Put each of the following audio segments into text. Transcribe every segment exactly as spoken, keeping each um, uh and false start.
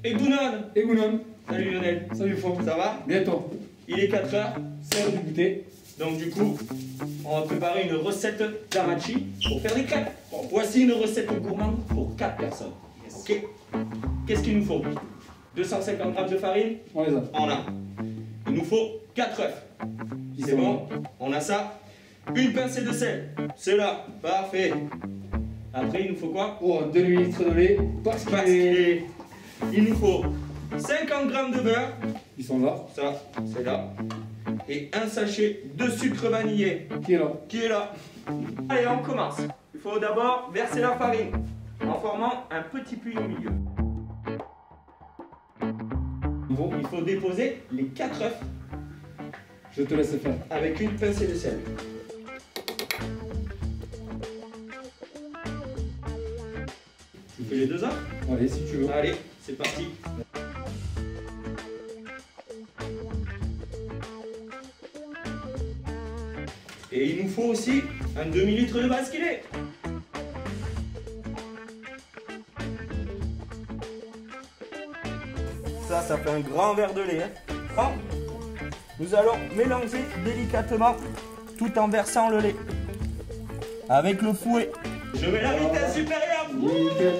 Et Gounon. Et Gounon. Salut Lionel. Salut Faux. Ça va? Bientôt. Il est quatre heures. C'est l'heure du goûter. Donc du coup, on va préparer une recette d'amachi pour faire des crêpes. Bon, voici une recette gourmande pour quatre personnes. Ok. Qu'est-ce qu'il nous faut? deux cent cinquante grammes de farine. On les a. On a. Il nous faut quatre œufs. Ils C'est sont bon? On a ça. Une pincée de sel. C'est là. Parfait. Après, il nous faut quoi? Oh, deux litres de lait. Parce Parce qu'il est... qu'il- Il nous faut cinquante grammes de beurre. Ils sont là. Ça, c'est là. Et un sachet de sucre vanillé. Qui est là? Qui est là. Allez, on commence. Il faut d'abord verser la farine en formant un petit puits au milieu. Bon, Il faut déposer les quatre œufs je te laisse faire. avec une pincée de sel. Tu fais les deux œufs? Allez, si tu veux. Allez, c'est parti. Et il nous faut aussi un demi-litre de basculé. Ça, ça fait un grand verre de lait. Hein. Bon. Nous allons mélanger délicatement tout en versant le lait. Avec le fouet. Je mets la vitesse supérieure. Nickel.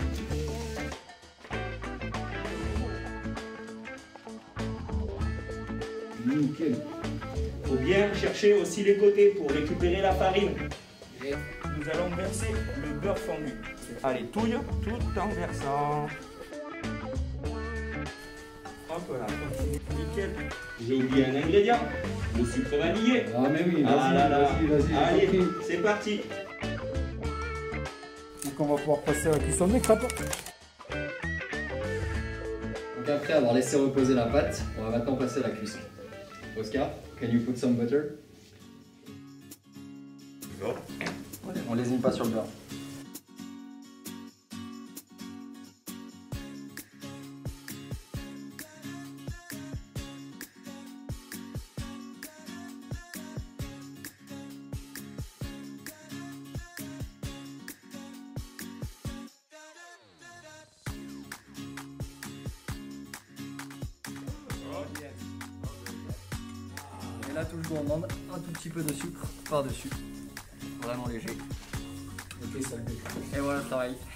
Nickel. Il faut bien chercher aussi les côtés pour récupérer la farine. Et nous allons verser le beurre fondu. Allez, touille tout en versant. Hop là, nickel. J'ai oublié un ingrédient, le sucre vanillé. Ah mais oui, vas-y, Ah là là. vas-y, vas-y. Allez, j'ai compris. c'est parti. Donc on va pouvoir passer à la cuisson des crêpes. Donc après avoir laissé reposer la pâte, on va maintenant passer à la cuisson. Oscar, can you put some butter? On lésine pas sur le beurre. Et là toujours on demande un tout petit peu de sucre par-dessus. Vraiment léger. Ok, ça le déclenche. Et voilà le travail.